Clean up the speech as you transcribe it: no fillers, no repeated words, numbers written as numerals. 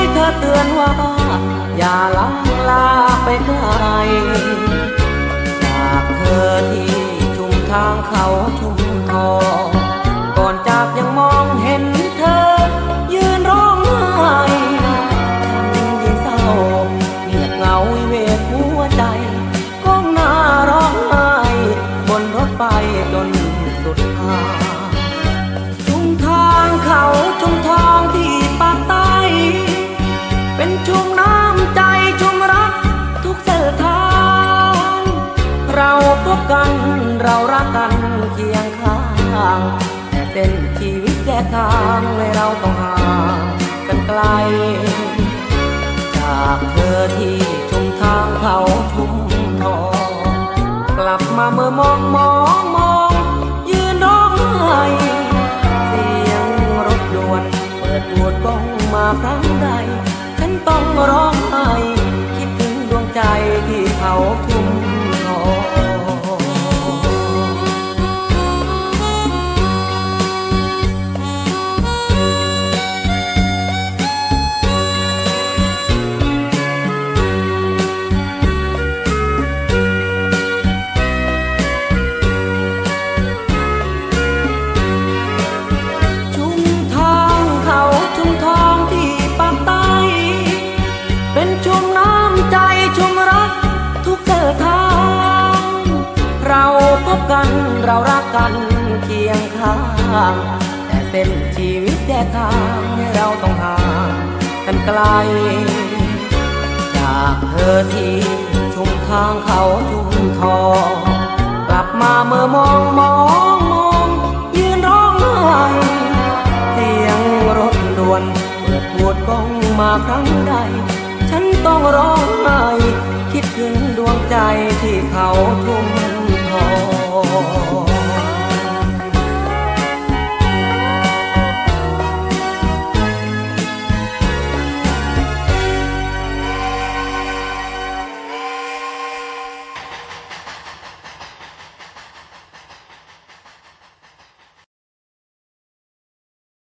เธอเตือนว่าอย่าลังลาไปไกลจากเธอที่ชุมทางเขาชุมทองก่อนจากยังมองเห็นเธอยืนร้องไห้ฉันยิ่งเศร้าเงียบเหงาวิเวกหัวใจก้มหน้าร้องไห้บนรถไฟจนสุดทางชุมทางเขาชุมทองที่ปากใต้เป็นชุมน้ำใจชุมรักทุกเส้นทางเราพบกันเรารักกันเคียงข้างแต่เส้นชีวิตแยกทางให้เราต้องห่างกันไกลจากเธอที่ชุมทางเขาชุมทองกลับมาเมื่อมองยืนร้องไห้เสียงรถด่วนเปิดโหวดบ้องมาครั้งใดฉันต้องร้องไห้คิดถึงดวงใจที่เขาชุมทองเรารักกันเคียงข้างแต่เส้นชีวิตแยกทางให้เราต้องห่างกันไกลจากเธอที่ชุมทางเขาชุมทองกลับมาเมื่อมองยืนร้องไห้เสียงรถด่วนเปิดโหวดบ้องมาครั้งใดฉันต้องร้องไห้คิดถึงดวงใจที่เขาชุมทอง